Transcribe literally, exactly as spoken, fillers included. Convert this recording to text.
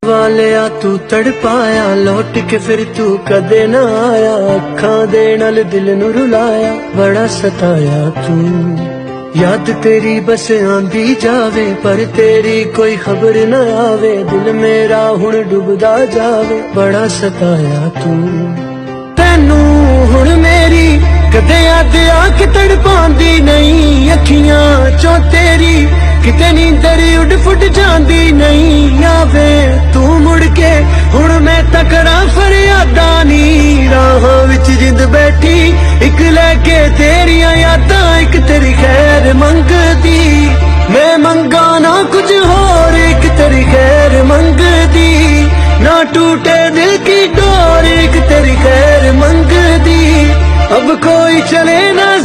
वालिया तू तड़पाया लौट के फिर तू कदे ना आया, अखां दे नाल दिल नू रुलाया बड़ा सताया तू। याद तेरी बस आंदी जावे पर तेरी कोई खबर न आवे, दिल मेरा हुण डुबदा जावे बड़ा सताया तू। तैनू हुण मेरी कदे याद आके तड़पांदी नहीं, अखियां चों तेरी किते नींदर उड फुट जांदी नहीं। आवे तू मुड़ के हुण मैं तकरा फरियादा नी, राहां विच जिंद बैठी इक लैके तेरियां यादां, इक तेरी खैर मंगदी मैं मंगा ना कुछ होर, एक तेरी खैर मंगदी ना टूटे दिल की डोर, एक तेरी खैर मंगदी अब कोई चले ना